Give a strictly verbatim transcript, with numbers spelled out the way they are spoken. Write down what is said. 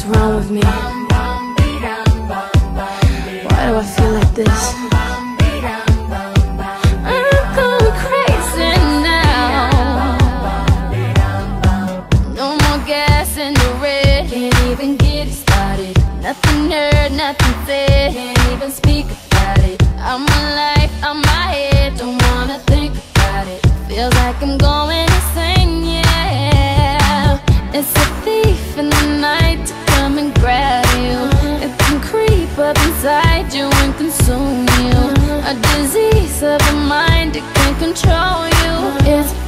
What's wrong with me? Why do I feel like this? I'm going crazy now. No more gas in the red. Can't even get it started. Nothing heard, nothing said. Can't even speak about it. I'm alive, I'm my head. Don't wanna think about it. Feels like I'm going insane, yeah. It's a thief in the night to come and grab you. It can creep up inside you and consume you. A disease of the mind, it can control you. It's